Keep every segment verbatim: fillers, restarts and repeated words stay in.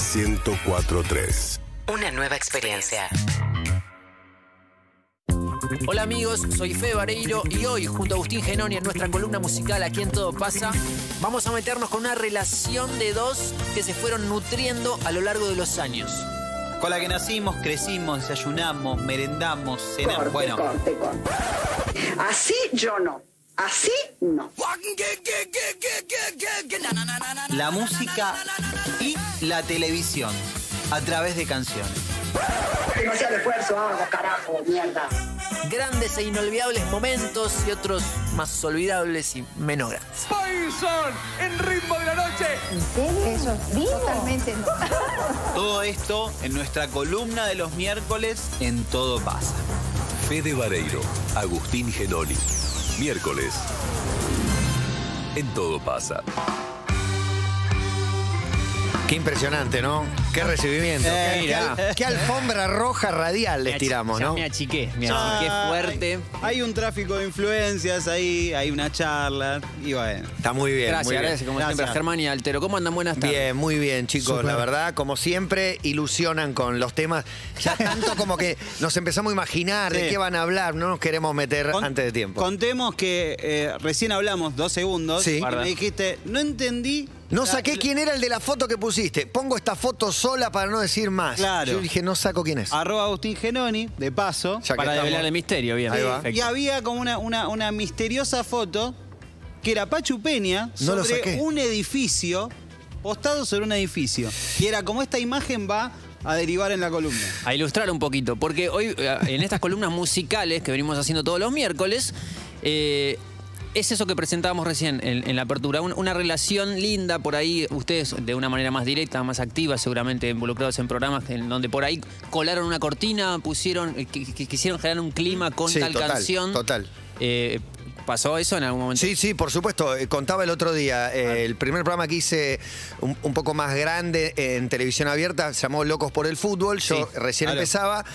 ciento cuatro punto tres. Una nueva experiencia. Hola amigos, soy Fede Vareiro y hoy junto a Agustín Genoni en nuestra columna musical Aquí en Todo Pasa vamos a meternos con una relación de dos que se fueron nutriendo a lo largo de los años. Con la que nacimos, crecimos, desayunamos, merendamos, cenamos. Corte, bueno. corte, corte. Así yo no. Así no. La música y la televisión a través de canciones. Demasiado esfuerzo hago, carajo, mierda. Grandes e inolvidables momentos y otros más olvidables y menos grandes. Poison en Ritmo de la Noche. Eso es vivo. Totalmente. Todo esto en nuestra columna de los miércoles en Todo Pasa. Fede Vareiro, Agustín Genoni. Miércoles. En Todo Pasa. Qué impresionante, ¿no? Qué recibimiento. Eh, qué, mirá. qué- qué alfombra roja radial les tiramos, Ya ¿no? me achiqué, me achiqué fuerte. Hay un tráfico de influencias ahí, hay una charla y bueno. Está muy bien. Gracias, muy bien. gracias, como Gracias. siempre, a Germán y Altero. ¿Cómo andan? Buenas tardes. Bien, muy bien, chicos. Súper. La verdad, como siempre, ilusionan con los temas. Ya tanto como que nos empezamos a imaginar de Sí. qué van a hablar. No nos queremos meter Con- antes de tiempo. Contemos que eh, recién hablamos dos segundos Sí. y me dijiste, no entendí. No la- saqué quién era el de la foto que pusiste. Pongo esta foto sola para no decir más. Claro. Yo dije, no saco quién es. Arroba Agustín Genoni, de paso. Ya que Para estamos. develar el misterio, bien. Ahí va. Perfecto. Y había como una, una, una misteriosa foto que era Pachu Peña No lo sobre saqué. un edificio, postado sobre un edificio. Y era como esta imagen va a derivar en la columna. A ilustrar un poquito, porque hoy eh, en estas columnas musicales que venimos haciendo todos los miércoles, eh, es eso que presentábamos recién en, en la apertura, un- una relación linda por ahí, ustedes de una manera más directa, más activa, seguramente involucrados en programas en donde por ahí colaron una cortina, pusieron, eh, que, que quisieron generar un clima con Sí, tal total, canción. total. Eh, ¿Pasó eso en algún momento? Sí, sí, por supuesto. Eh, Contaba el otro día, eh, el primer programa que hice un, un poco más grande en televisión abierta se llamó Locos por el Fútbol. Yo Sí, recién claro. empezaba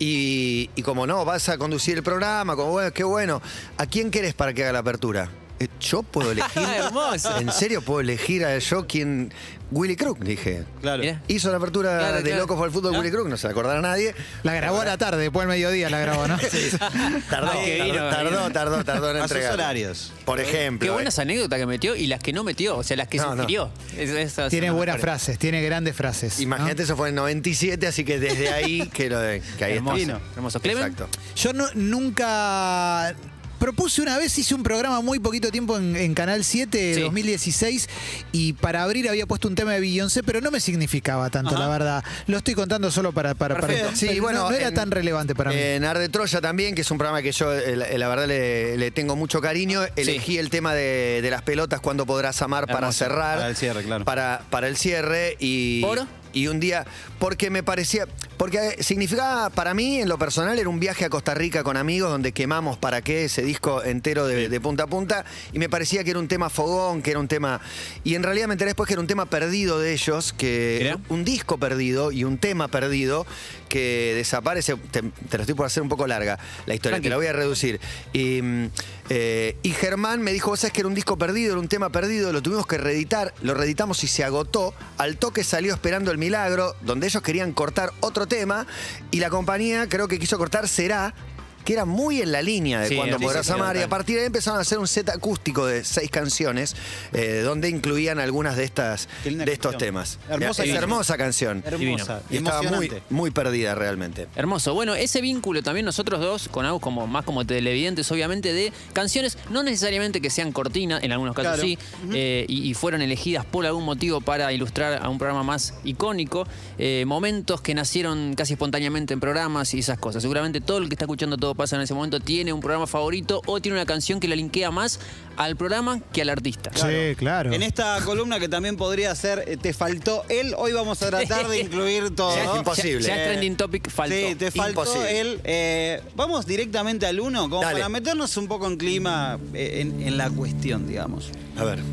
y, y como no, vas a conducir el programa, como bueno, qué bueno. ¿A quién querés para que haga la apertura? Eh, Yo puedo elegir. Hermoso. ¿En serio puedo elegir a yo quién? Willy Crook, dije. Claro. Mirá. Hizo la apertura Claro, de claro. Locos por el Fútbol, ¿No? Willy Crook, no se la acordará nadie. La grabó a la tarde, después del mediodía la grabó, ¿no? Tardó, Ay, que tardó, vino, tardó, vino. tardó, tardó en A sus entregar. horarios. Por ejemplo. Qué eh. buenas anécdotas que metió y las que no metió, o sea, las que No, no. sugirió. Es- esas Tiene son las buenas mejores. frases, tiene grandes frases. ¿no? Imagínate, eso fue en noventa y siete, así que desde ahí que, lo de, que ahí Hermoso, está. hermoso. Clemen. Exacto. Yo no- nunca... Propuse una vez, hice un programa muy poquito tiempo en, en Canal siete, Sí. dos mil dieciséis, y para abrir había puesto un tema de Beyoncé, pero no me significaba tanto, Ajá. la verdad. Lo estoy contando solo para... para, para Perfecto. Sí, pero bueno, no, no era en- tan relevante para mí. En Arde Troya también, que es un programa que yo, eh, la, la verdad, le, le tengo mucho cariño. Elegí el tema de, de las pelotas, cuándo podrás amar para Hermoso. cerrar. Para el cierre, claro. Para, para el cierre y... ¿Por? Y un día, porque me parecía, porque significaba para mí, en lo personal, era un viaje a Costa Rica con amigos donde quemamos para qué ese disco entero de, de punta a punta y me parecía que era un tema fogón, que era un tema... Y en realidad me enteré después que era un tema perdido de ellos, que Mirá. un disco perdido y un tema perdido que desaparece. Te, te lo estoy por hacer un poco larga la historia, Tranqui. te la voy a reducir. Y, mm, eh, y Germán me dijo, vos sabés que era un disco perdido, era un tema perdido, lo tuvimos que reeditar, lo reeditamos y se agotó. Al toque salió Esperando el Milagro, donde ellos querían cortar otro tema y la compañía creo que quiso cortar Será, que era muy en la línea de Sí, Cuando sí, podrás sí, sí, amar, y a total. partir de ahí empezaron a hacer un set acústico de seis canciones, eh, donde incluían algunas de estas Qué linda de estos canción. temas. Hermosa es canción. hermosa canción. Hermosa. Y estaba muy, Emocionante. muy perdida realmente. Hermoso. Bueno, ese vínculo también nosotros dos, con algo como más como televidentes, obviamente, de canciones, no necesariamente que sean cortinas, en algunos casos Claro. sí, eh, y, y fueron elegidas por algún motivo para ilustrar a un programa más icónico, eh, momentos que nacieron casi espontáneamente en programas y esas cosas. Seguramente todo el que está escuchando Todo Pasa en ese momento tiene un programa favorito o tiene una canción que la linkea más al programa que al artista. Sí, claro. En esta columna que también podría ser eh, Te faltó él, hoy vamos a tratar de incluir todo. Es imposible. Ya, ya Eh, trending topic faltó. Sí, te faltó Imposible. él. Eh, vamos directamente al uno, como Dale. para meternos un poco en clima, eh, en, en la cuestión, digamos. A ver.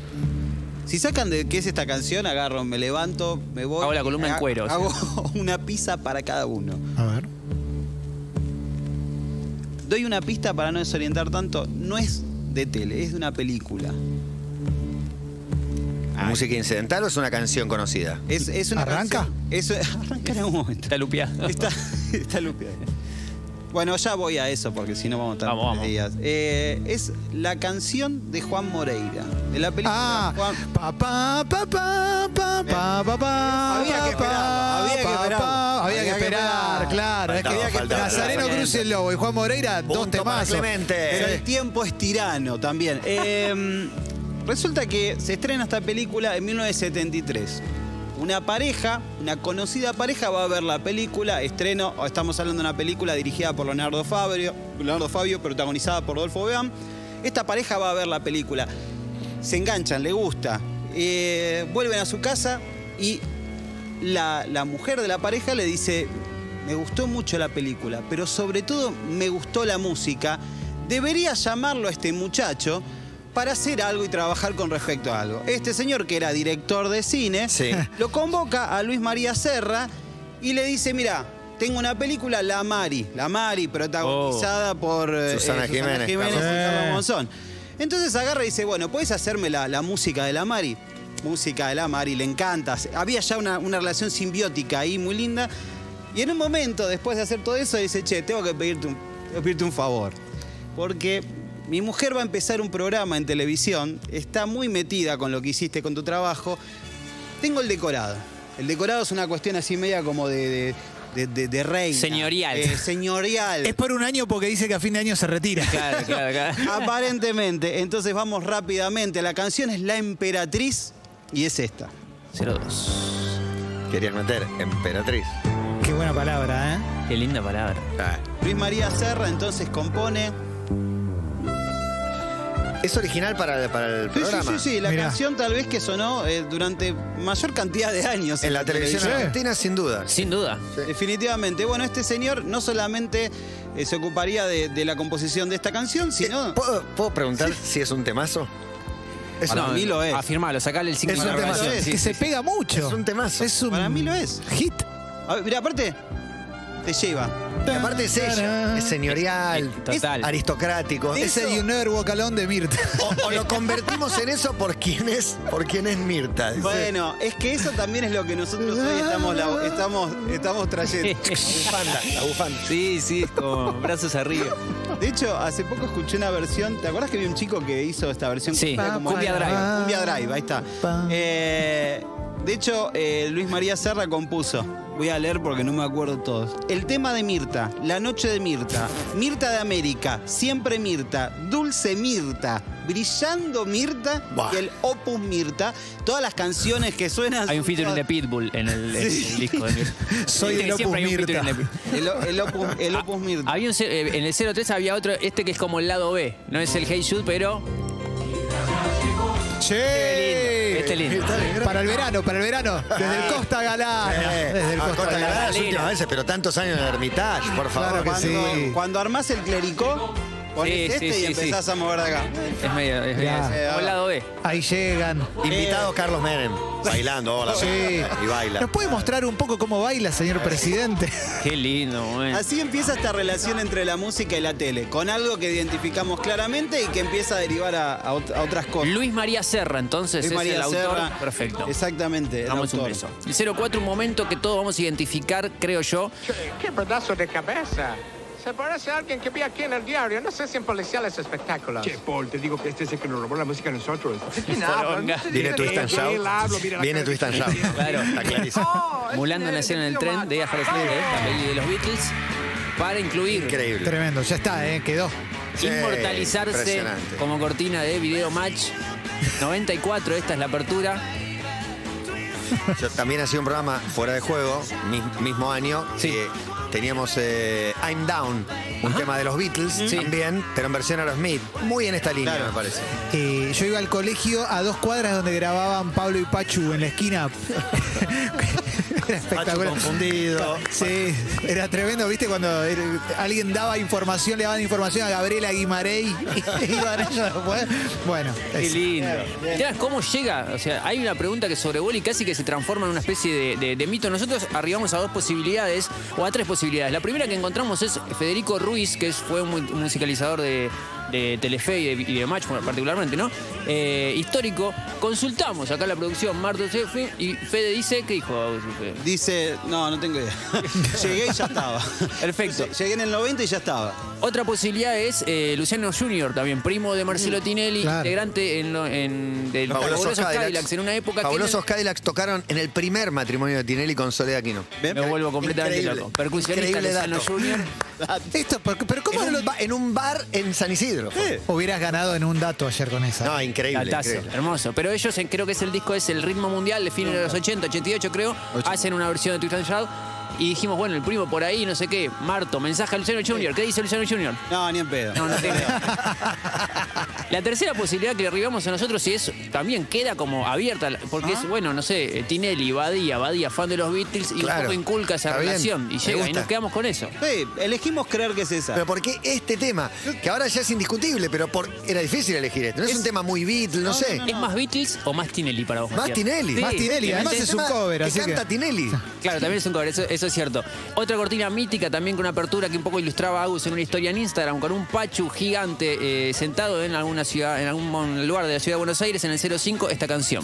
Si sacan de qué es esta canción, agarro, me levanto, me voy. Hago la columna en ha- cuero, o Hago sea. una pizza para cada uno. A ver. Doy una pista para no desorientar tanto. No es de tele, es de una película. ¿Música incidental o es una canción conocida? Es, es una ¿Arranca? canción- Eso, arranca en un momento. Está lupeado. Está, está lupeado. Bueno, ya voy a eso porque si no vamos a estar Vamos, tres vamos. días. Eh, es la canción de Juan Moreira. De la película Ah, Juan... pa, pa, pa, pa, pa, pa, pa, pa, Había que pa, esperarlo, había que pa, esperarlo. pa, Había que Había que esperar, esperar. claro. Es que Faltaba, faltaba. Nazareno Cruz y el Lobo y Juan Moreira, dos Punto para temazos. Clemente. Pero el tiempo es tirano también. Eh, resulta que se estrena esta película en mil novecientos setenta y tres. Una pareja, una conocida pareja va a ver la película, estreno, estamos hablando de una película dirigida por Leonardo Fabio, Leonardo Fabio, protagonizada por Rodolfo Beam. Esta pareja va a ver la película. Se enganchan, le gusta. Eh, vuelven a su casa y la, la mujer de la pareja le dice, me gustó mucho la película, pero sobre todo me gustó la música. Debería llamarlo a este muchacho para hacer algo y trabajar con respecto a algo. Este señor, que era director de cine, Sí. lo convoca a Luis María Serra y le dice, mira, tengo una película, La Mari. La Mari, protagonizada por eh, Susana Jiménez, y Carlos. Carlos Monzón. Entonces agarra y dice, bueno, ¿puedes hacerme la, la música de La Mari? Música de La Mari, le encanta. Había ya una, una relación simbiótica ahí muy linda. Y en un momento, después de hacer todo eso, dice, che, tengo que pedirte un, tengo que pedirte un favor. Porque mi mujer va a empezar un programa en televisión, está muy metida con lo que hiciste con tu trabajo. Tengo el decorado. El decorado es una cuestión así media como de, de, de, de, de reina. Señorial. Eh, señorial. Es por un año porque dice que a fin de año se retira. Claro, claro, claro. Aparentemente. Entonces vamos rápidamente. La canción es La Emperatriz y es esta. cero dos. Querías meter Emperatriz. Qué buena palabra, ¿eh? Qué linda palabra. Ah. Luis María Serra entonces compone. ¿Es original para, para el Sí, sí, programa? sí, sí. La Mirá. canción tal vez que sonó eh, durante mayor cantidad de años. En la televisión televisión. argentina, sin duda. Sin duda. Definitivamente. Bueno, este señor no solamente eh, se ocuparía de, de la composición de esta canción, sino... ¿Puedo, puedo preguntar si es un temazo? Es Para un, mí lo es. Afirmalo, sacale el cinco Es de un la tema, relación. es Sí, que sí, se sí. pega mucho. Es un temazo. Es un Para mí lo es. hit. A ver, mira, aparte, te lleva. Y aparte es ella, es señorial, Total. es aristocrático. Es Eso- el You Never Walk Alone de Mirta. o, o lo convertimos en eso por quién es, por quién es Mirta. Dice, Bueno, es que eso también es lo que nosotros hoy estamos, la- estamos, estamos trayendo. la bufanda, la bufanda. Sí, sí, es como brazos arriba. De hecho, hace poco escuché una versión. ¿Te acuerdas que había un chico que hizo esta versión? Sí, Era como- Cumbia Drive. Cumbia Drive, ahí está. Eh, de hecho, eh, Luis María Serra compuso. Voy a leer porque no me acuerdo todos. El tema de Mirta, La noche de Mirta, Mirta de América, Siempre Mirta, Dulce Mirta, Brillando Mirta Buah. y el Opus Mirta. Todas las canciones que suenan. Hay un featuring de Pitbull en el, en el disco de Mirta. Soy Viste del que siempre Opus hay un featuring Mirta. de- El, el Opus, el Opus Mirta. Había un, ce- eh, en el cero tres había otro, este que es como el lado B. No es el Hey Jude, pero Che. este lindo. Para el verano, para el verano. Desde el Costa Galana. Eh, Desde el a Costa Costa Galana. Galana las Galera. últimas veces, pero tantos años en el Hermitage, por favor. Claro que Cuando, sí. cuando armás el clericó, pones Sí, este sí, y sí, empezás sí. a mover de acá. Es medio, es medio Ya. como el lado B. Ahí llegan. Invitado Carlos Menem, bailando, hola. Sí. Y baila. ¿Nos puede mostrar un poco cómo baila, señor presidente? Qué lindo, güey. Así empieza esta relación entre la música y la tele, con algo que identificamos claramente y que empieza a derivar a, a ot- a otras cosas. Luis María Serra, entonces, Luis es María el autor. Serra. Perfecto. Exactamente. el Damos un autor. beso. El cero cuatro, un momento que todos vamos a identificar, creo yo. ¡Qué pedazo de cabeza! Se parece a alguien que vi aquí en el diario. No sé si en policiales espectáculos. Che, Paul, te digo que este es el que nos robó la música a nosotros. ¿Quién Poronga. habla? Viene Twist and Shout. Él habla, mira la Viene cara Twist and que Shout. tiene. Claro. Está clarísimo. Oh, es Mulando el nació en el tío tren Max. de Harris Smith, ¿eh? La peli de los Beatles, para incluir, Increíble. Tremendo, ya está, ¿eh? Quedó. Sí, inmortalizarse impresionante. como cortina de Video Match. noventa y cuatro, esta es la apertura. Yo también hacía un programa fuera de juego, mi- mismo año. Sí. que teníamos eh, I'm Down, un tema de los Beatles Sí. también, pero en versión Aerosmith. Muy en esta línea, Claro. me parece. Eh, yo iba al colegio a dos cuadras donde grababan Pablo y Pachu en la esquina. Era espectacular. confundido. Sí, era tremendo, ¿viste? Cuando era- alguien daba información, le daban información a Gabriela Guimarey y iban ellos después. Bueno, Qué es- lindo. Mirá, ¿cómo llega? O sea, hay una pregunta que sobrevuela y casi que se transforma en una especie de, de- de mito. Nosotros arribamos a dos posibilidades, o a tres posibilidades. La primera que encontramos es Federico Ruiz, que es- fue un mu- musicalizador de, de Telefe y de, y de Match particularmente, ¿no? Eh, histórico. Consultamos acá la producción, Marto Sefi, y Fede dice, ¿qué dijo? Fede? Dice, no, no tengo idea. Llegué y ya estaba. Perfecto. Llegué en el noventa y ya estaba. Otra posibilidad es eh, Luciano Junior, también primo de Marcelo Tinelli, Claro. integrante en, lo- en, de los Fabulosos Fabulosos Cadillacs. Cadillacs, en una época Fabulosos que Cadillacs tocaron en el primer matrimonio de Tinelli con Soledad Aquino. ¿Ven? me vuelvo completamente Increíble. loco. Percusionista Increíble Luciano dato. Junior. Esto, pero, pero ¿cómo En lo un, ba- en un bar en San Isidro. hubieras ganado en un dato ayer con esa? No, increíble. Datazo, increíble. hermoso. Pero ellos, eh, creo que es el disco, es el ritmo mundial de fines de los ochenta, ochenta y ocho creo, hacen una versión de Twist and Shout. Y dijimos, bueno, el primo por ahí, no sé qué. Marto, mensaje a Luciano Junior. ¿Qué dice Luciano Junior? No, ni en pedo. No, no tengo. La tercera posibilidad que arribamos a nosotros, y es también queda como abierta, porque es, bueno, no sé, Tinelli, Badía, Badía, fan de los Beatles, y Claro. un poco inculca esa Está bien. relación. Y Me llega y gusta. nos quedamos con eso. Sí, elegimos creer que es esa. Pero ¿por qué este tema? Que ahora ya es indiscutible, pero por, era difícil elegir este. No es, un tema muy Beatle, no, sé. ¿Es más Beatles o más Tinelli para vos? Más Matías? Tinelli. Sí, Más Tinelli, además obviamente. es un cover, que así que... canta Tinelli. Claro, también es un cover, eso, eso es cierto. Otra cortina mítica también con una apertura que un poco ilustraba a Agus en una historia en Instagram, con un Pachu gigante eh, sentado en alguna ciudad, en algún lugar de la ciudad de Buenos Aires, en el cero cinco, esta canción.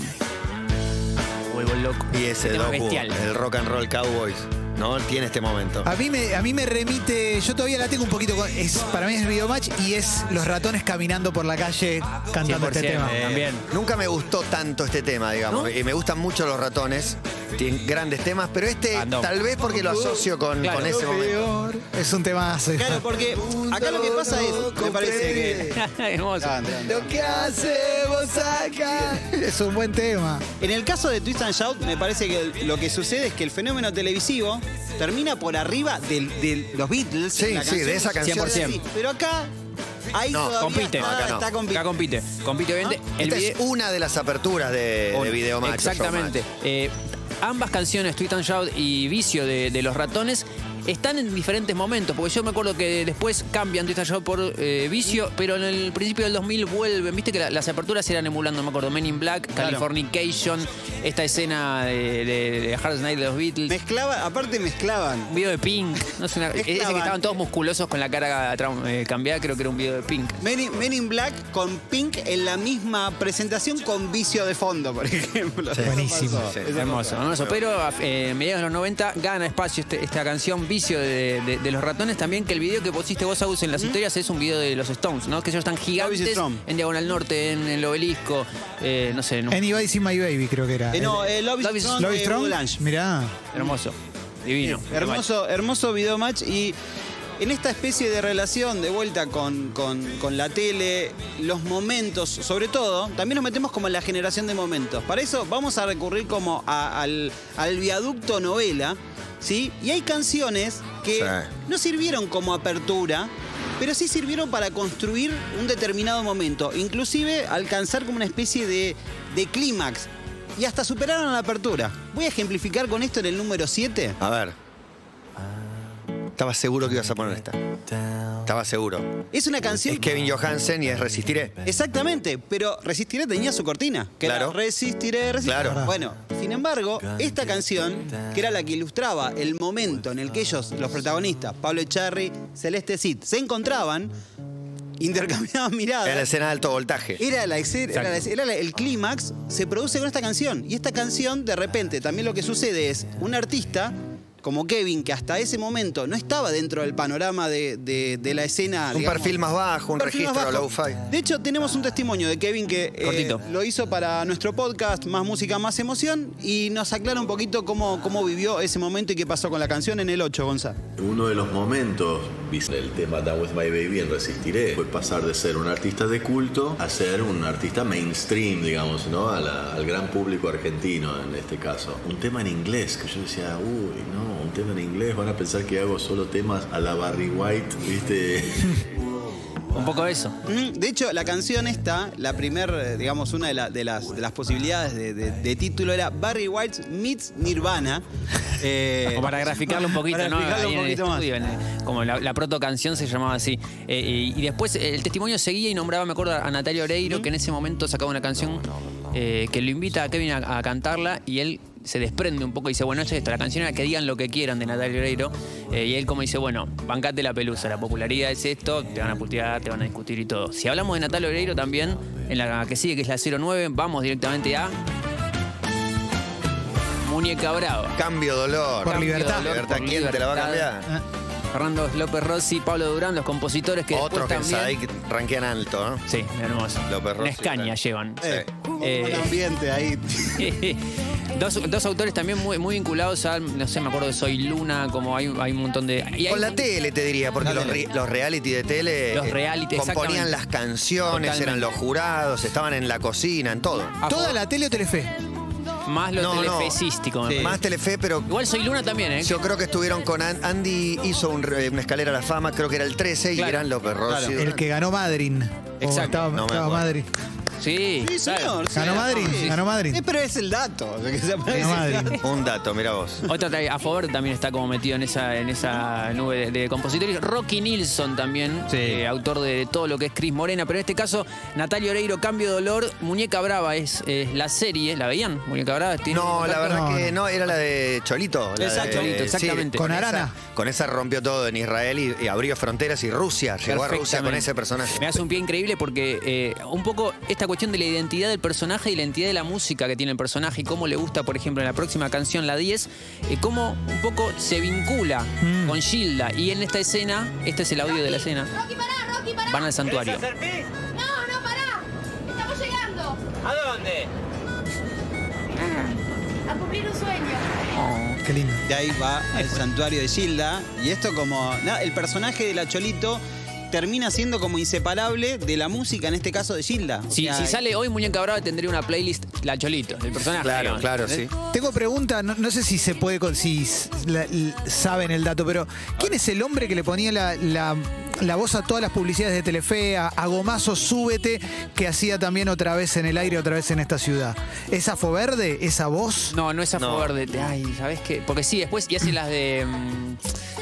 Vuelvo loco. Y ese Tema docu, bestial. el Rock and Roll Cowboys, ¿no? Tiene este momento. A mí, me, a mí me remite, yo todavía la tengo un poquito, con- es, para mí es Videomatch y es los ratones caminando por la calle cantando este cien por ciento, tema. eh, también. Nunca me gustó tanto este tema, digamos. ¿No? Y me gustan mucho los ratones. Tienen grandes temas, pero este Random. tal vez porque lo asocio con, Claro. con ese momento. Es un tema... Claro, porque acá lo que pasa es, me parece que... Hermoso. Grande, grande. Lo que hacemos acá es un buen tema. En el caso de Twist and Shout, me parece que lo que sucede es que el fenómeno televisivo termina por arriba del- de, los Beatles. Sí, la sí, de esa canción. cien por ciento. Sí, pero acá, ahí No, todavía compite. está, No, acá no. está compitiendo. Acá compite. Compite, obviamente. El Esta video- es una de las aperturas de, de Videomatch. Exactamente. Eh, ambas canciones, Twist and Shout y Vicio de, de Los Ratones, están en diferentes momentos, porque yo me acuerdo que después cambian Twist and Shout por eh, Vicio, pero en el principio del dos mil vuelven. Viste que la- las aperturas eran emulando, me acuerdo, Men in Black, Californication, esta escena de, de, de Hard Night de los Beatles. Mezclaba, aparte mezclaban. Un video de Pink, no sé, una- ese que Mezclaban. estaban todos musculosos con la cara trau- eh, cambiada, creo que era un video de Pink. Men in, Men in Black con Pink en la misma presentación con Vicio de fondo, por ejemplo. Eso Buenísimo. pasó, Sí. eso Hermoso, pasó. hermoso. Pero eh, en mediados de los noventa gana espacio este- esta canción Vicio de, de- de Los Ratones. También que el video que pusiste vos, Agus, en las historias es un video de los Stones, ¿no? Que ellos están gigantes Strong. en Diagonal Norte, en el Obelisco, eh, no sé, en un- Anybody See My Baby creo que era. Eh, no, eh, Love is Love is- Strong Love de is Strong. Blanche. Mirá. hermoso, divino. Hermoso, hermoso video match y en esta especie de relación de vuelta con, con- con la tele, los momentos, sobre todo, también nos metemos como en la generación de momentos. Para eso vamos a recurrir como a- al, al viaducto novela, ¿sí? Y hay canciones que Sí. no sirvieron como apertura, pero sí sirvieron para construir un determinado momento, inclusive alcanzar como una especie de, de clímax. Y hasta superaron la apertura. Voy a ejemplificar con esto en el número siete. A ver. Estaba seguro que ibas a poner esta. Estaba seguro. Es una canción... Es Kevin Johansen y es Resistiré. Exactamente, pero Resistiré tenía su cortina, que Claro. era Resistiré, Resistiré. Claro. Bueno, sin embargo, esta canción, que era la que ilustraba el momento en el que ellos, los protagonistas, Pablo Echarri, Celeste Cid, se encontraban, intercambiaban miradas. Era la escena de alto voltaje. Era, la, escena- era, la- era la- el clímax, se produce con esta canción. Y esta canción, de repente, también lo que sucede es un artista como Kevin, que hasta ese momento no estaba dentro del panorama de, de- de la escena. Un digamos, perfil más bajo, un perfil más registro bajo. low-fi. De hecho, tenemos un testimonio de Kevin que eh, Cortito. lo hizo para nuestro podcast Más Música, Más Emoción y nos aclara un poquito cómo, cómo vivió ese momento y qué pasó con la canción en el ocho, Gonzalo. Uno de los momentos, viste, el tema Down With My Baby en Resistiré, fue pasar de ser un artista de culto a ser un artista mainstream, digamos, ¿no? A la- al gran público argentino en este caso. Un tema en inglés, que yo decía, uy, no, un tema en inglés, van a pensar que hago solo temas a la Barry White, ¿viste? Un poco eso. Mm, De hecho, la canción esta, la primer, eh, digamos, una de, la- de las, de las posibilidades de, de- de título era Barry White meets Nirvana. Eh, Como para graficarlo un poquito, para ¿no? graficarlo Ahí un en el poquito más. estudio, en el- como la, la proto canción se llamaba así. Eh, y, y después eh, el testimonio seguía y nombraba, me acuerdo, a Natalia Oreiro, que en ese momento sacaba una canción eh, que lo invita a Kevin a, a cantarla y él se desprende un poco y dice, bueno, esto es esto, la canción era que digan lo que quieran de Natalia Oreiro. Eh, y él como dice, bueno, bancate la pelusa, la popularidad es esto, te van a putear, te van a discutir y todo. Si hablamos de Natalia Oreiro también, en la que sigue, que es la cero nueve, vamos directamente a... Muñeca Brava. Cambio dolor. Por Cambio libertad. dolor, Libertad, por ¿quién te la va a libertad. cambiar? Fernando López Rossi, Pablo Durán, los compositores que Otros que después en también... Sadaic ranquean alto, ¿no? Sí, hermoso. López Rossi, Una Escaña claro. llevan. Eh, Eh, un ambiente ahí. dos, dos autores también muy, muy vinculados a, no sé, me acuerdo de Soy Luna, como hay, hay un montón de... y hay Con la un- tele, te diría, porque La los, tele. re- los reality de tele Los eh, reality, componían exactamente. las canciones, Totalmente. eran los jurados, estaban en la cocina, en todo. a ¿Toda favor- la tele o Telefe? Más lo No, no. telefesístico, me Sí. parece. Más Telefe, pero Igual Soy Luna también, ¿eh? yo creo que estuvieron con An- Andy, hizo un re- una escalera a la fama, creo que era el trece, y Claro. eran López Rossi. Claro. El que ganó Madrid. Exacto. Estaba, No me estaba acuerdo. Madrid. Sí, Sí, claro. señor. Ganó sí. Madrid, Sí. ganó Madrid. Eh, pero es el dato. que se aparece Ganó el Madrid. dato. Un dato, mira vos. Otra tra- a favor también está como metido en esa, en esa nube de, de compositores. Rocky Nilsson también, Sí. eh, autor de todo lo que es Cris Morena. Pero en este caso, Natalia Oreiro, Cambio de Dolor. Muñeca Brava es, es la serie. ¿La veían? Muñeca Brava. ¿Tiene No, la contacto? verdad No, que no. no, era la de Cholito. La Exacto, de- Cholito, exactamente. Con esa- Arana. con esa rompió todo en Israel y, y abrió fronteras y Rusia. Llegó a Rusia con Perfectamente. ese personaje. Me hace un pie increíble porque eh, un poco esta cuestión de la identidad del personaje y la identidad de la música que tiene el personaje y cómo le gusta, por ejemplo, en la próxima canción, la diez, eh, cómo un poco se vincula Mm. con Gilda. Y en esta escena, este es el audio de la escena, Rocky, pará, Rocky, pará. van al santuario. No, no, pará. Estamos llegando. ¿A dónde? A cumplir un sueño. Qué lindo. De ahí va al santuario de Gilda. Y esto como... nada, el personaje de la Cholito termina siendo como inseparable de la música, en este caso de Gilda. O Si, sea, si sale hoy Muñeca Brava tendría una playlist La Cholito, del personaje. Claro, digamos. claro, sí. Tengo pregunta, no, no sé si se puede, con- si s- la- l- saben el dato, pero ¿quién es el hombre que le ponía la, la- la voz a todas las publicidades de Telefe, a, a Gomazo Súbete, que hacía también Otra Vez en el Aire, Otra Vez en esta ciudad? ¿Es Afo Verde? ¿Esa voz? No, no es a No. favor de... Ay, ¿sabes qué? Porque sí, después, y hace las de... mm,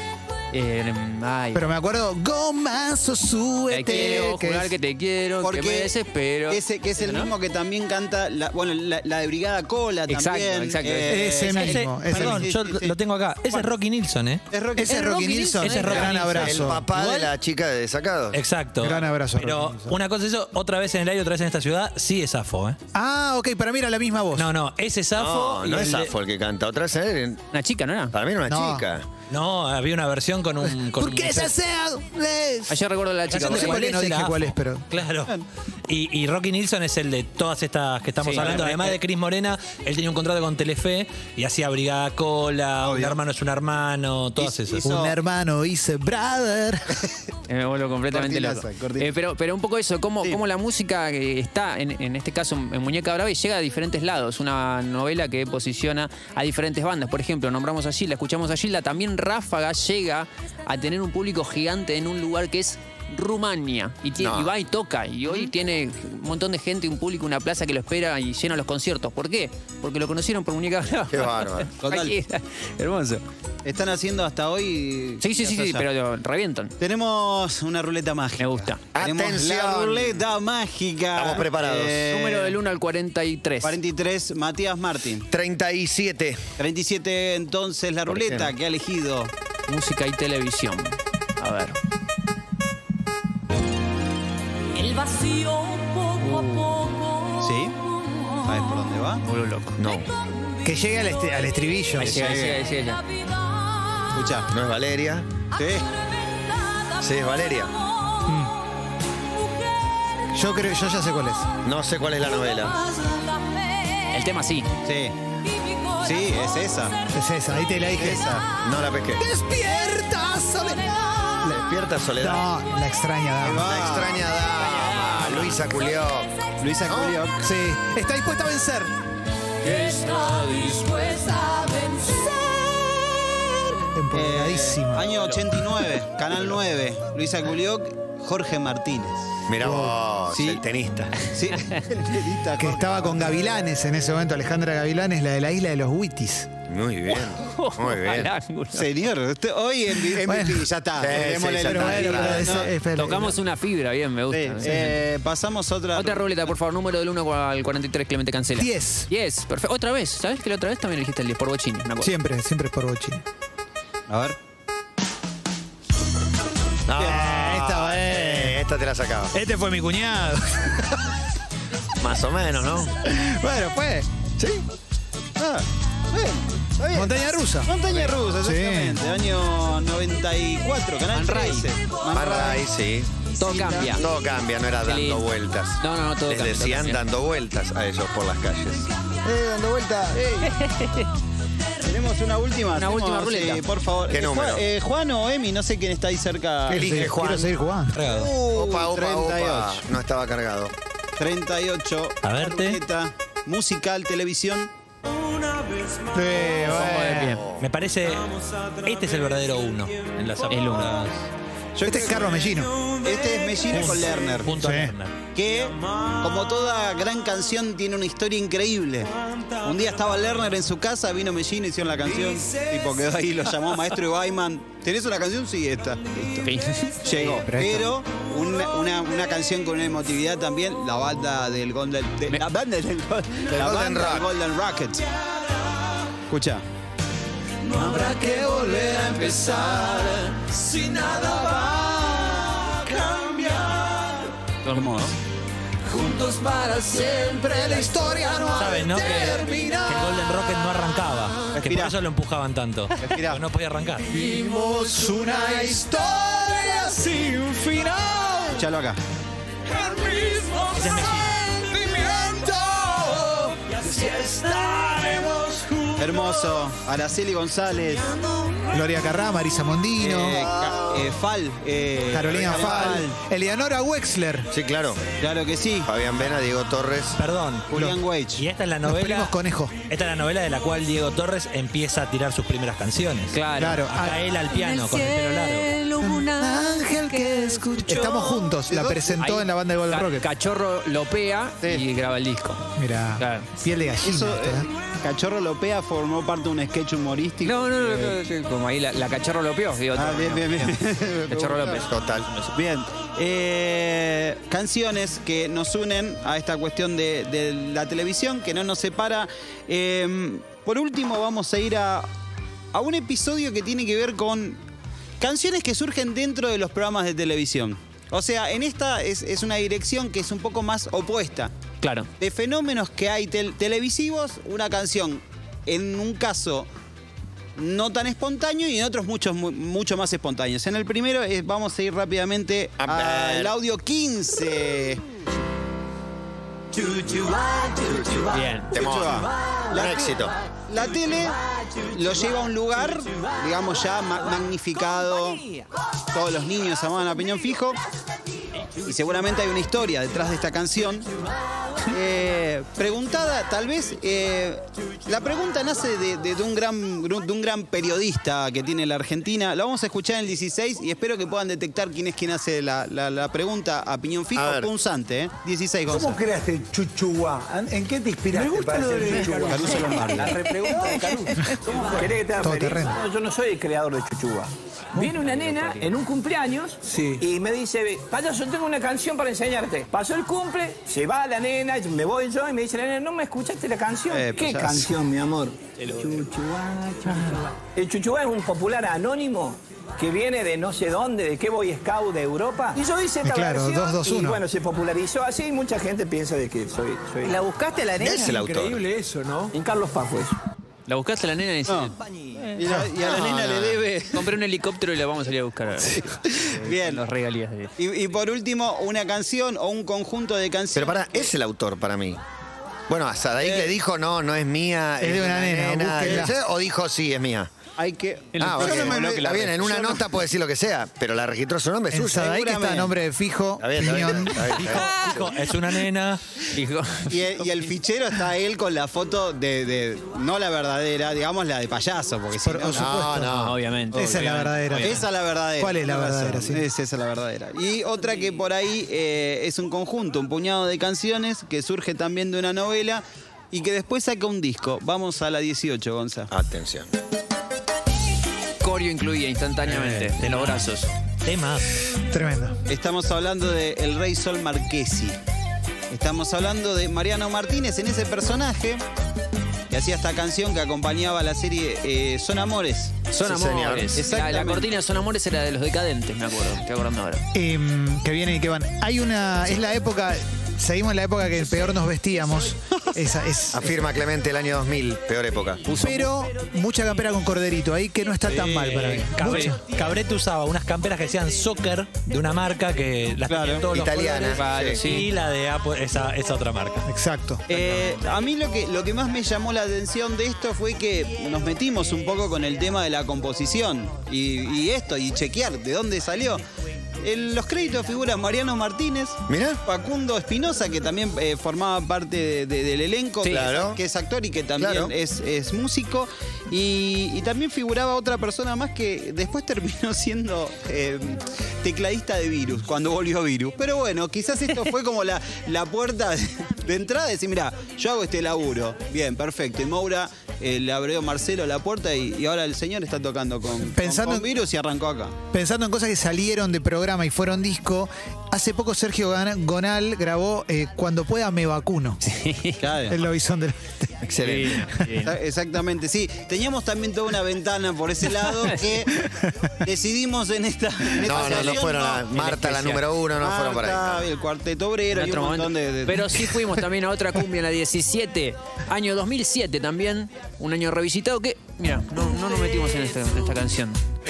eh, ay, Pero me acuerdo, Gomazo Súbete. te quiero, que jurar es- que te quiero, que me porque desespero. ese que es el ¿No? mismo que también canta, la, bueno, la, la de Brigada Cola Exacto, también. exacto. Ese ese- mismo. ese Perdón, mismo. yo sí, sí. lo tengo acá. Ese es Rocky Nilsson, ¿eh? Es Rocky. Ese es ¿Es Rocky Rocky Nilsson. Ese es Rocky Gran Nilsson. El abrazo. papá Igual- de la chica de Desacados. Exacto. Gran abrazo, Pero Rocky Nilsson. una cosa es eso, otra vez en el aire, otra vez en esta ciudad, sí es Safo, ¿eh? Ah, ok, para mí era la misma voz. No, no, ese es Safo. No, y no el es de- Safo el que canta. Otra vez él, Una chica, ¿no era? para mí era una No. chica. No, había una versión con un. Con ¿Por un qué se hace? Ayer recuerdo a la chica. No sé porque- cuál es, no dije era cuál Afo. es, pero- Claro. Y, y Rocky Nilsson es el de todas estas que estamos Sí, hablando. la- Además de Cris Morena, él tenía un contrato con Telefe y hacía Brigada Cola, Un hermano es un hermano, todas Hizo- esas. hizo- Un hermano dice brother. Eh, Me vuelvo completamente Cortinaza, loco. cortina. Eh, pero, pero un poco eso, cómo, Sí. cómo la música eh, está, en, en este caso, en Muñeca Brava y llega a diferentes lados. Una novela que posiciona a diferentes bandas. Por ejemplo, nombramos a Gilda, escuchamos a Gilda. También Ráfaga llega a tener un público gigante en un lugar que es Rumania. Y, tiene- No. y va y toca. Y hoy tiene un montón de gente, un público, una plaza que lo espera y llena los conciertos. ¿Por qué? Porque lo conocieron por Muñeca Brava. Qué bárbaro. Total. Aquí, hermoso. Están haciendo hasta hoy. Sí, sí, sí, sí, allá. pero revientan. Tenemos una ruleta mágica. Me gusta. Tenemos la Atención. ruleta mágica. Estamos preparados. Número del uno al cuarenta y tres. cuarenta y tres, Matías Martín. treinta y siete. treinta y siete, entonces, la ¿Por qué ruleta no? que ha elegido. Música y televisión. A ver. El vacío poco a poco. ¿Sí? ¿Sabes por dónde va? Vuelvo loco. No. Que llegue al, est- al estribillo. Ahí llega, ahí llega, ahí llega. Escucha. No es Valeria. Sí. Sí, es Valeria. Yo creo, yo ya sé cuál es. No sé cuál es la novela. El tema sí. Sí. Sí, es esa. Es esa, ahí te la dije. Esa. No la pesqué. Despierta, soledad. Despierta Soledad. No, la extraña dama. La extraña dama. Luisa Culió. Luisa ¿No? Julio. Sí, está dispuesta a vencer. Está dispuesta a vencer. Empoderadísima. Año ochenta y nueve, Canal nueve. Luisa Culioc, Jorge Martínez. Mirá vos, Sí. el tenista. Sí. El tenista Que Jorge estaba con Martínez. Gavilanes en ese momento, Alejandra Gavilanes, la de la isla de los Huitis. Muy bien, muy bien. Señor, usted, hoy en M V P, ya está. Sí, Démosle sí, la ya está, tranquila, ya ¿no? está. Es- es- Tocamos una fibra, bien, me gusta. Sí, eh, pasamos otra. Otra ruleta, por favor, número del uno al cuarenta y tres, Clemente cancela. diez. diez, perfecto. Otra vez, ¿sabes que la otra vez también elegiste el diez por Bochini? Una cosa. Siempre, siempre es por Bochini. A ver. No, Esta, eh, esta te la sacaba. Este fue mi cuñado. Más o menos, ¿no? Bueno, fue. Sí. Ah, bien, está bien. Montaña rusa. Montaña rusa, Sí. exactamente. Año noventa y cuatro, canal Man Ray. trece. Man Ray, sí. Todo cambia. Todo cambia, no era Qué dando lindo. vueltas. No, no, no, todo Les cambia, todo decían cambia. dando vueltas a ellos por las calles. Eh, dando vuelta. Ey. Tenemos una última. Una hacemos, última ruleta. sí, por favor. ¿Qué Eh, número? Juan, eh, Juan o Emi, no sé quién está ahí cerca. Elige Juan. Quiero seguir jugando. Uh, Opa, opa, treinta y opa. ocho. No estaba cargado. treinta y ocho. A verte. Ruleta, musical, televisión. Sí, bueno. Bien. Me parece, este es el verdadero uno en las El uno. apuestas. Este es Carlos Mellino. Este es Mellino con Lerner. Junto a Sí. Lerner. Que, como toda gran canción, tiene una historia increíble. Un día estaba Lerner en su casa, vino Mellino, hicieron la canción. Tipo, quedó ahí, lo llamó Maestro Ibaiman. ¿Tenés una canción? Sí, esta. Listo. Llegó. pero esto- Pero una, una, una canción con una emotividad también, la banda del Golden... de- la banda del, Gol- la Golden banda del Rock. Golden Rocket. Escucha. No habrá que volver a empezar si nada va a cambiar. Hermoso. Juntos para siempre la historia no ha de ¿Saben, no? Que, que el terminar. Golden Rocket no arrancaba. Que Respirá. por eso lo empujaban tanto. Respirá. Porque no podía arrancar. Vimos una historia sin final. Escuchalo acá. El mismo Ese es sentimiento. Y así estaremos juntos. Hermoso. Araceli González. Gloria Carrá, Marisa Mondino. eh, Ca- eh, Fal. eh, Carolina Fal. Eleonora Wexler. Sí, claro. Claro que sí. Fabián Vena, Diego Torres. Perdón. Julián Weich. Y esta es la Los novela. primos Conejo. Esta es la novela de la cual Diego Torres empieza a tirar sus primeras canciones. Claro. Claro. Acá Ah, él al piano con el pelo largo. Un ángel que escuchó. Estamos juntos. La presentó Ahí, en la banda de Golden Ca- Rocket. Cachorro lopea y graba el disco. Mira, Claro. piel de gallina. Eso, esta, eh, ¿eh? Cachorro Lopea formó parte de un sketch humorístico. No, no, no, Eh, no, sí, como ahí la, la Cachorro lopeó. Digo, Ah, todo, bien, ¿no? bien, bien. Cachorro López. Total. Bien. Eh, canciones que nos unen a esta cuestión de, de la televisión, que no nos separa. Eh, por último, vamos a ir a, a un episodio que tiene que ver con canciones que surgen dentro de los programas de televisión. O sea, en esta es, es una dirección que es un poco más opuesta. Claro. De fenómenos que hay tel- televisivos, una canción, en un caso no tan espontáneo y en otros muchos mu- mucho más espontáneos. En el primero eh, vamos a ir rápidamente A ver. al audio quince. Bien. Temor. Un La- éxito. La tele lo lleva a un lugar, digamos ya ma- magnificado. Todos los niños amaban a Piñón Fijo. Y seguramente hay una historia detrás de esta canción. Eh, preguntada, tal vez, eh, la pregunta nace de, de- de un gran, de un gran periodista que tiene la Argentina. La vamos a escuchar en el dieciséis y espero que puedan detectar quién es quien hace la, la- la pregunta a Piñón Fijo. A ver. Punzante, ¿eh? dieciséis, Gonzalo. ¿Cómo creaste Chuchuá? ¿En qué te inspiraste Me gusta para lo hacer de Chuchuá? Caruso Lombardi. La repregunta de Caruso. ¿Querés que te haga Todo feliz? terreno. No, yo no soy el creador de Chuchuá. Viene una nena en un cumpleaños Sí. y me dice, payaso, tengo una canción para enseñarte. Pasó el cumple, se va la nena, me voy yo y me dice la nena, ¿no me escuchaste la canción? Eh, ¿Qué payaso. canción, mi amor? Chuchuá, Chuchuá. El Chuchuá es un popular anónimo que viene de no sé dónde, de qué Boy Scout de Europa. Y yo hice esta Claro, versión dos, dos, y uno. bueno, se popularizó así y mucha gente piensa de que soy... soy... ¿La buscaste a la nena? Es el autor. Increíble eso, ¿no? En Carlos Paz fue eso. ¿La buscaste a la nena y No. dices, Y, la- y a la No, nena no, le no. debe. Compré un helicóptero y la vamos a salir a buscar. A Bien. Los regalías de... Y, y por último, una canción o un conjunto de canciones. Pero para, es el autor para mí. Bueno, a Sadaik Eh. le dijo, no, no es mía. Es de una nena, búsquenla. O dijo, sí, es mía. Hay que. Ah, Yo ok. no me- Está bien, en una yo no- nota puede decir lo que sea, pero la registró su nombre, es En suya. Sadaik está a nombre de Fijo, Está bien, está bien, Piñón. está bien, está bien. Hijo, es una nena. Hijo. Y el, y el fichero está él con la foto de, de- no la verdadera, digamos la de payaso, porque si Por- no, por supuesto. No, obviamente. Esa es la verdadera. esa es la verdadera. ¿Cuál es la tenés verdadera, razón. sí? Es- esa es la verdadera. Y otra que por ahí eh, es un conjunto, un puñado de canciones que surge también de una novela. y que después saca un disco. Vamos a la dieciocho, Gonza. Atención. Corio incluía instantáneamente, de los brazos. Temas. Tremendo. Estamos hablando de El Rey Sol Marquesi. Estamos hablando de Mariano Martínez en ese personaje que hacía esta canción que acompañaba la serie eh, Son Amores. Son Sí, Amores. señor. La, la cortina de Son Amores era de los Decadentes, me acuerdo. Estoy acordando ahora. Eh, que vienen y que van. Hay una. Es la época. Seguimos en la época que peor nos vestíamos. Esa es. Afirma Clemente el año dos mil, peor época. Pero mucha campera con corderito ahí que no está tan mal para mí. Cabre- Mucha. Cabrete usaba unas camperas que decían soccer de una marca que las tenía en todos los Italiana, colores, sí. y la de Apple, esa, esa otra marca. Exacto. Eh, a mí lo que, lo que más me llamó la atención de esto fue que nos metimos un poco con el tema de la composición y, y esto, y chequear de dónde salió. En los créditos figuran Mariano Martínez, Mirá. Facundo Espinosa, que también eh, formaba parte de- de- del elenco, Sí, que, claro. es, que es actor y que también Claro. es, es músico. Y, y también figuraba otra persona más que después terminó siendo eh, tecladista de Virus, cuando volvió Virus. Pero bueno, quizás esto fue como la, la puerta de, de entrada, de decir, mira, yo hago este laburo. Bien, perfecto. Y Moura eh, le abrió Marcelo la puerta y, y ahora el señor está tocando con, Pensando con, con en- Virus y arrancó acá. Pensando en cosas que salieron de programa y fueron disco, hace poco Sergio Gan- Gonal grabó eh, Cuando pueda me vacuno. Claro. El lobizón del... Excelente. Exa- Exactamente, sí. Teníamos también toda una ventana por ese lado que decidimos en esta. en esta No, no, no ocasión, fueron a no. Marta, la especial. número uno, no fueron por Marta, ahí. el Cuarteto Obrero En y un otro montón momento. de, de- Pero sí fuimos también a otra cumbia en la diecisiete, año dos mil siete también, un año revisitado que, mira, no, no nos metimos en esta, en esta canción.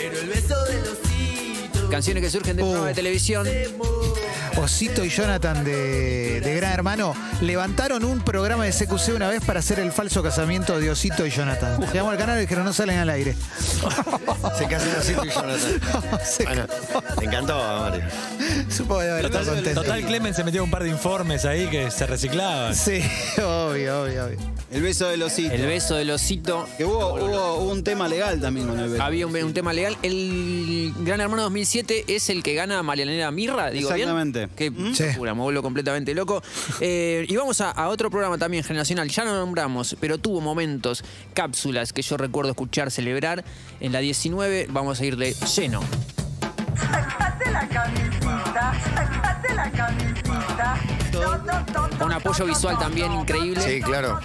Canciones que surgen de Uh. programa de televisión. Osito y Jonathan de, de Gran Hermano levantaron un programa de C Q C una vez para hacer el falso casamiento de Osito y Jonathan. Llamamos al canal y dijeron no salen al aire. Se casan así tú y Jonathan. Se- Bueno, me encantó, Mario. Supongo que debe estar Total, contento. total Clemen se metió un par de informes ahí que se reciclaban. Sí, obvio, obvio, obvio. El beso del osito. El beso del osito. Que hubo, hubo, hubo un tema legal también con el beso. Había un, un tema legal. El Gran Hermano dos mil siete es el que gana Marianela Mirra, digo Exactamente. bien. Que Sí. locura, me vuelvo completamente loco. Eh, y vamos a, a otro programa también generacional. Ya lo nombramos, pero tuvo momentos, cápsulas que yo recuerdo escuchar, celebrar. En la diecinueve vamos a ir de lleno. Sacate la camisita, sacate la camisita. Un apoyo visual también increíble. Sí, claro.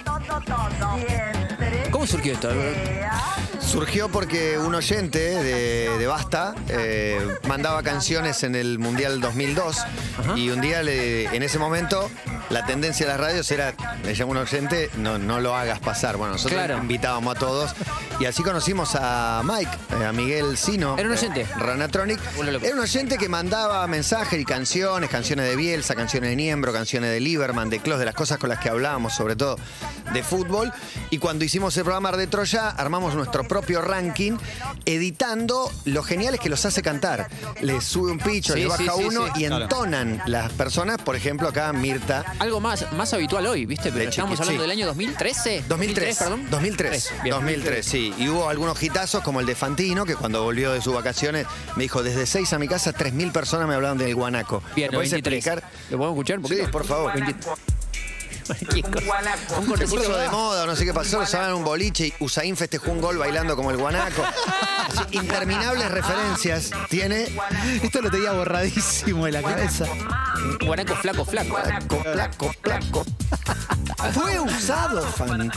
¿Cómo surgió esto? Surgió porque un oyente de, de Basta eh, mandaba canciones en el Mundial dos mil dos y un día, le- en ese momento, la tendencia de las radios era, le llamó un oyente, no, no lo hagas pasar. Bueno, nosotros Claro. invitábamos a todos y así conocimos a Mike, eh, a Miguel Sino. Era un oyente. eh, Ranatronic. Vuelve loco. Era un oyente que mandaba mensajes y canciones, canciones de Bielsa, canciones de Niembro, canciones de Lieberman, de Klos, de las cosas con las que hablábamos, sobre todo de fútbol. Y cuando hicimos el programa de Troya, armamos nuestro propio ranking, editando lo geniales que los hace cantar. Les sube un picho, Sí, les sí, baja sí, uno sí. y Claro. entonan las personas. Por ejemplo, acá Mirta. Algo más, más habitual hoy, ¿viste? Pero De estamos chiqui- hablando sí. del año dos mil trece. dos mil tres, perdón. dos mil tres, Bien. dos mil tres, sí. Y hubo algunos hitazos como el de Fantino, que cuando volvió de sus vacaciones me dijo, desde seis a mi casa, tres mil personas me hablaban del guanaco. Bien, ¿Me podés veintitrés. explicar? ¿Lo podemos escuchar un poquito? Sí, por favor. Cualquier cosa. Un Se cortecito, puso de ¿verdad? moda, no sé qué pasó, lo saben en un boliche y Usain festejó un gol bailando como el guanaco. Así, interminables referencias tiene. Esto lo tenía borradísimo de la cabeza. Guanaco flaco, flaco. Flaco, flaco, flaco. Fue usado, Fantino.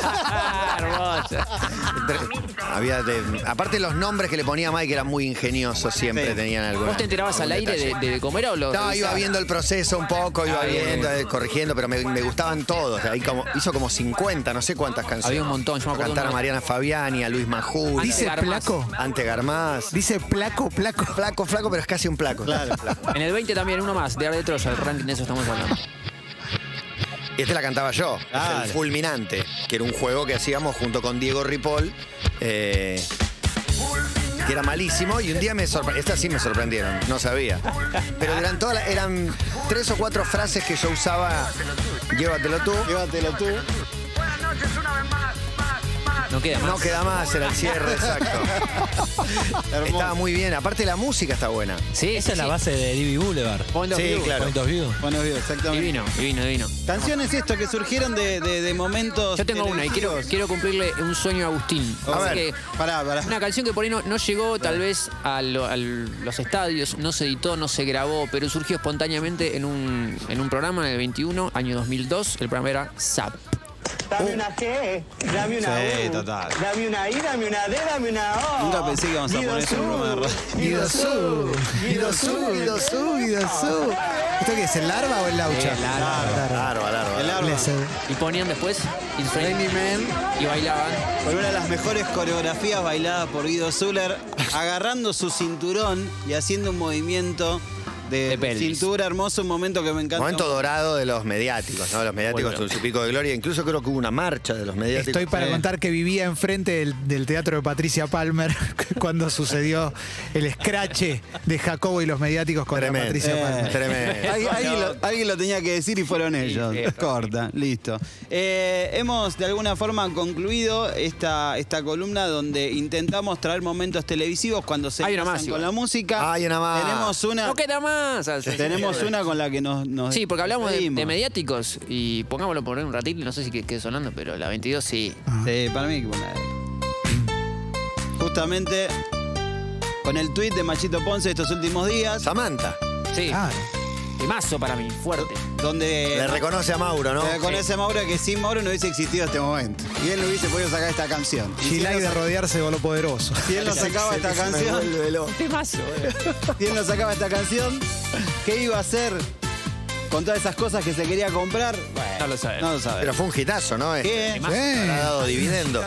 Hermosa. Había de- aparte los nombres que le ponía Mike eran muy ingeniosos, siempre Sí. tenían alguna. ¿Vos te enterabas al aire de, de cómo era o lo No, iba revisabas? viendo el proceso un poco, iba Ah, bien, viendo, bien. eh, corrigiendo, pero me, me gustaban todos. Ahí como, hizo como cincuenta, no sé cuántas canciones. Había un montón, yo me acuerdo Cantar a una- Mariana Fabiani, a Luis Majul. Ante Dice Garmaz. placo. Ante Garmaz. Dice placo, placo. Flaco, flaco, pero es casi un placo. Claro, flaco. En el veinte también, uno más, de Ar de Troya, el ranking de eso estamos hablando. Y este la cantaba yo, Claro. el Fulminante, que era un juego que hacíamos junto con Diego Ripoll, eh, que era malísimo, y un día me sorprendió. Estas sí me sorprendieron, no sabía. Pero eran todas, la- eran tres o cuatro frases que yo usaba. Llévatelo tú. Llévatelo tú. No No queda más. No queda más, era el cierre, exacto. Estaba muy bien. Aparte la música está buena. Sí, Esa sí, es la sí. base de D B Boulevard. Point of Sí, view. claro. Point of View. Bueno, exactamente. Divino, divino, divino. Canciones esto que surgieron de, de- de momentos. Yo tengo una y quiero, televisivos. quiero cumplirle un sueño a Agustín. A Así ver. que Pará, pará. una canción que por ahí no, no llegó tal vez a, lo- a los estadios, no se editó, no se grabó, pero surgió espontáneamente en un, en un programa en el veintiuno, año dos mil dos. El programa era Zap. Dame una G, dame una Sí, U, total. dame una I, dame una D, dame una O. Nunca pensé que íbamos a poner eso en un programa de radio. Guido Su, Guido Su, Guido Su, Guido Su. ¿Esto qué es, el larva o el laucha? El larva. Claro, claro. El arma. Y ponían después It's Raining Men y bailaban. Por una de las mejores coreografías bailadas por Guido Zuller, agarrando su cinturón y haciendo un movimiento de, De pelvis. cintura hermoso, un momento que me encanta. Momento dorado de los mediáticos, ¿no? Los mediáticos Bueno. en su pico de gloria. Incluso creo que hubo una marcha de los mediáticos. Estoy para Sí. contar que vivía enfrente del, del teatro de Patricia Palmer cuando sucedió el escrache de Jacobo y los mediáticos contra Tremendo. Patricia Eh. Palmer. Tremendo. Alguien, alguien lo, alguien lo tenía que decir y fueron ellos. sí. Corta, listo. Eh, hemos de alguna forma concluido esta, esta columna donde intentamos traer momentos televisivos cuando se Hay una casan más, con igual. la música. Hay una más. Tenemos una, No queda más. así. tenemos una con la que nos, nos Sí, porque hablamos de, despedimos. de mediáticos y pongámoslo por un ratito, no sé si que- quede sonando, pero la veintidós sí. Sí, para mí hay que poner. Justamente con el tuit de Machito Ponce estos últimos días, Samantha. Sí. Ah, Mazo para mí, fuerte. donde Le reconoce a Mauro, ¿no? le reconoce a Mauro que sin Mauro no hubiese existido este momento. Y él no hubiese podido sacar esta canción. Y si él, Gilay de no, rodearse de lo poderoso. si él no sacaba esta canción, Mazo. si él no sacaba esta canción, ¿qué iba a hacer con todas esas cosas que se quería comprar? Bueno, No lo sabemos. no lo sabe. Pero fue un hitazo, ¿no? ¿Qué? Este, Habrá dado dividendo.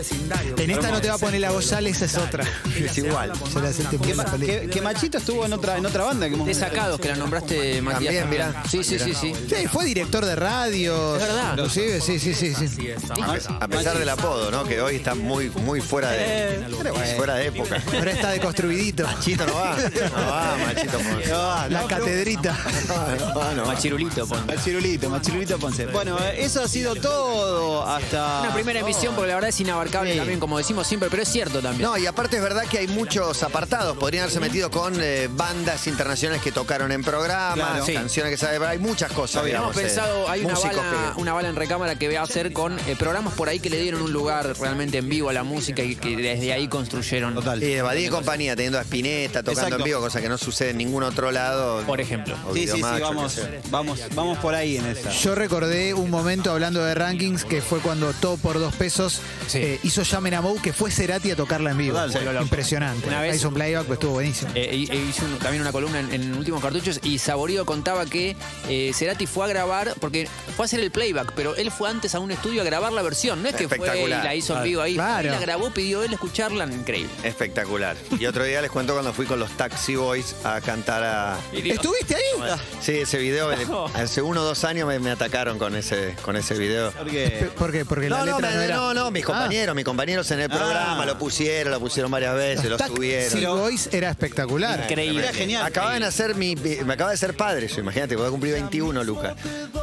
En esta no te va a poner la Gozal, esa es otra. Es igual. Se la hace Que, ma- que- que Machito estuvo en otra, en otra banda que hemos De sacados que la nombraste, Matías. También, mirá. Sí, sí, sí, sí. Sí, fue director de radio. Es verdad. Inclusive, sí, sí, sí, sí. A pesar del apodo, ¿no? Que hoy está muy, muy fuera de, fuera de época. Ahora está deconstruidito. Machito no va. No va, Machito Ponce. No, La no, catedrita. No, no, no. Machirulito, pon. Machirulito, Machirulito Ponce. Bueno, eh, eso ha sido todo hasta... Una primera emisión, porque la verdad es inabarcable Sí. también, como decimos siempre, pero es cierto también. No, y aparte es verdad que hay muchos apartados. Podrían haberse metido con eh, bandas internacionales que tocaron en programas, Claro. Sí. canciones que saben. Hay muchas cosas, Hemos digamos. eh, pensado, hay una músicos bala, que- una bala en recámara que va a hacer con eh, programas por ahí que le dieron un lugar realmente en vivo a la música y que desde ahí construyeron. Total. Y de Badía y compañía, teniendo a Spinetta tocando Exacto. en vivo, cosa que no sucede en ningún otro lado. Por ejemplo. O Sí, sí, sí, Videomatch, o vamos, qué sé. vamos, vamos por ahí en esa. Yo recordé un momento hablando de rankings que fue cuando Todo por dos pesos Sí. eh, hizo Llamen a Mou, que fue Cerati a tocarla en vivo. Total, Fue sí. impresionante. Una vez- Hizo un playback, pues estuvo buenísimo. Eh, e- e hizo un- también una columna en, en Últimos Cartuchos y Saborío contaba que eh, Cerati fue a grabar, porque fue a hacer el playback, pero él fue antes a un estudio a grabar la versión. No es que fue y Espectacular. la hizo en vivo ahí. Claro. Y la grabó, pidió él escucharla, increíble. Espectacular. Y otro día les cuento cuando fui con los Taxi Boys a cantar a... ¿Estuviste ahí? Sí, ese video, me- hace uno o dos años me, me atacaron con ese, con ese video. Porque ¿Por qué? Porque la No, no, letra me- no era... no, no, mis Ah. compañeros, mis compañeros en el programa lo pusieron, lo pusieron varias veces, lo Taxi subieron. Boys era espectacular. Increíble. era genial. Acaba de nacer mi, me acaba de ser padre, yo, imagínate, voy a cumplir veintiuno, Luca.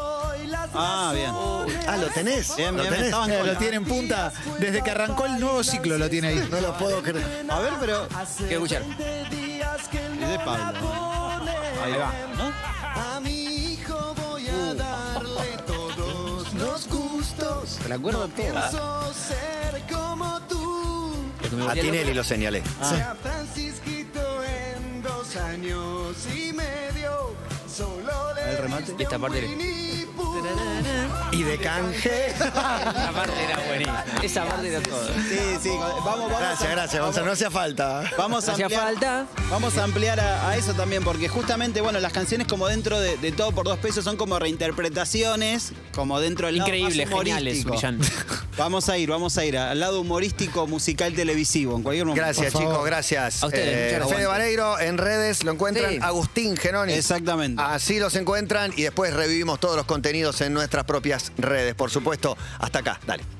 Ah, bien. Ah, ¿lo tenés? Bien, ¿Lo bien, tenés? estaban Eh, con lo la- tiene en punta. Desde que arrancó el nuevo ciclo lo tiene ahí. No lo puedo creer. A ver, pero... Quiero escuchar. Es de Pablo. Ahí va, ¿no? A mi hijo voy a darle todos los gustos. ¿Te la acuerdo todo? Pienso ser como tú. A Tinelli lo señalé. Sea Francisquito en dos años y medio. Solo le El remate. Y esta parte. Winnie Pooh. Y de canje. Esa parte era buenísima. Esa parte era todo. Sí, sí, vamos, vamos. Gracias, a- gracias, Gonzalo. No hacía falta. Vamos a Hacía ampliar, falta. Vamos a ampliar a, a eso también, porque justamente, bueno, las canciones como dentro de, de Todo por dos pesos son como reinterpretaciones, como dentro del lado Increíble, más geniales, humorístico. brillantes. Vamos a ir, vamos a ir al lado humorístico, musical, televisivo, en cualquier momento. Gracias, Por favor. chicos, gracias. A ustedes, muchas gracias. Fede Vareiro, en redes lo encuentran Sí. Agustín Genoni. Exactamente. Así los encuentran y después revivimos todos los contenidos en nuestras propias redes. Por supuesto, hasta acá. Dale.